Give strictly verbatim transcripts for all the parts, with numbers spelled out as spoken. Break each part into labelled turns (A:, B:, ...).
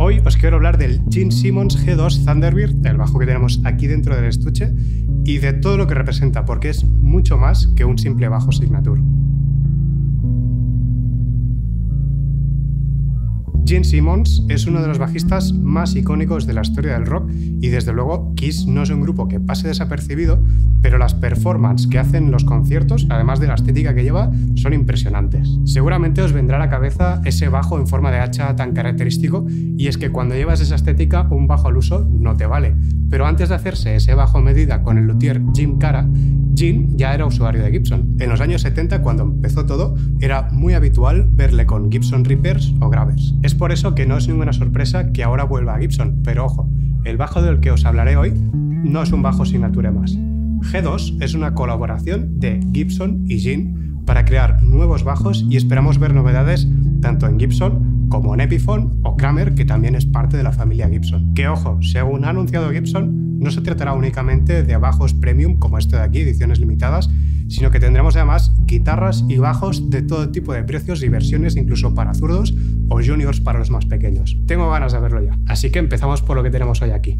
A: Hoy os quiero hablar del Gene Simmons G dos Thunderbird, el bajo que tenemos aquí dentro del estuche, y de todo lo que representa, porque es mucho más que un simple bajo Signature. Gene Simmons es uno de los bajistas más icónicos de la historia del rock y desde luego Kiss no es un grupo que pase desapercibido, pero las performances que hacen en los conciertos, además de la estética que lleva, son impresionantes. Seguramente os vendrá a la cabeza ese bajo en forma de hacha tan característico, y es que cuando llevas esa estética un bajo al uso no te vale, pero antes de hacerse ese bajo a medida con el luthier Jim Cara, Gene ya era usuario de Gibson. En los años setenta, cuando empezó todo, era muy habitual verle con Gibson Reapers o Gravers. Es por eso que no es ninguna sorpresa que ahora vuelva a Gibson, pero ojo, el bajo del que os hablaré hoy no es un bajo Signature más. G dos es una colaboración de Gibson y Gene para crear nuevos bajos y esperamos ver novedades tanto en Gibson como en Epiphone o Kramer, que también es parte de la familia Gibson. Que ojo, según ha anunciado Gibson, no se tratará únicamente de bajos premium como este de aquí, ediciones limitadas, sino que tendremos además guitarras y bajos de todo tipo de precios y versiones, incluso para zurdos o juniors para los más pequeños. Tengo ganas de verlo ya, así que empezamos por lo que tenemos hoy aquí.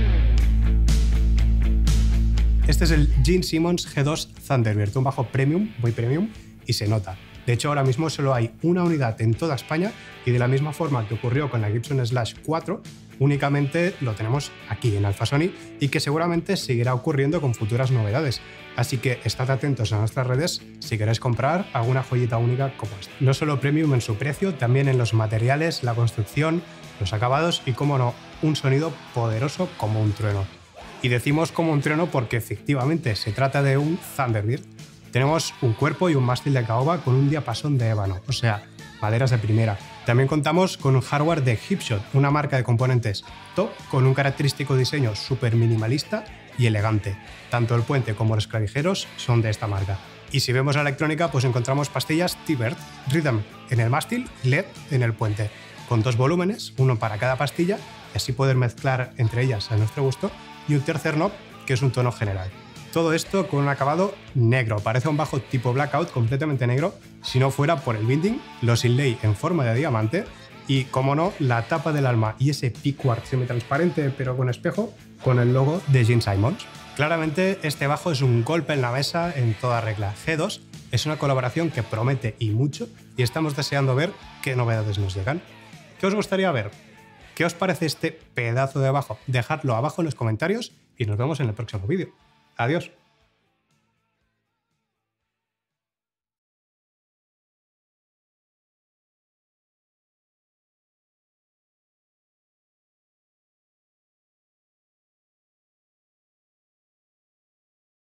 A: Este es el Gene Simmons G dos Thunderbird, un bajo premium, muy premium, y se nota. De hecho, ahora mismo solo hay una unidad en toda España y de la misma forma que ocurrió con la Gibson Slash cuatro, únicamente lo tenemos aquí en Alpha Sony y que seguramente seguirá ocurriendo con futuras novedades. Así que estad atentos a nuestras redes si queréis comprar alguna joyita única como esta. No solo premium en su precio, también en los materiales, la construcción, los acabados y, como no, un sonido poderoso como un trueno. Y decimos como un trueno porque efectivamente se trata de un Thunderbird. Tenemos un cuerpo y un mástil de caoba con un diapasón de ébano, o sea, maderas de primera. También contamos con un hardware de Hipshot, una marca de componentes top con un característico diseño súper minimalista y elegante. Tanto el puente como los clavijeros son de esta marca. Y si vemos la electrónica, pues encontramos pastillas T-Bird, Rhythm en el mástil, L E D en el puente, con dos volúmenes, uno para cada pastilla, y así poder mezclar entre ellas a nuestro gusto, y un tercer knob, que es un tono general. Todo esto con un acabado negro, parece un bajo tipo blackout completamente negro, si no fuera por el binding, los inlay en forma de diamante y, como no, la tapa del alma y ese pickguard semitransparente pero con espejo con el logo de Gene Simmons. Claramente este bajo es un golpe en la mesa en toda regla. G dos es una colaboración que promete y mucho y estamos deseando ver qué novedades nos llegan. ¿Qué os gustaría ver? ¿Qué os parece este pedazo de bajo? Dejadlo abajo en los comentarios y nos vemos en el próximo vídeo. Adiós.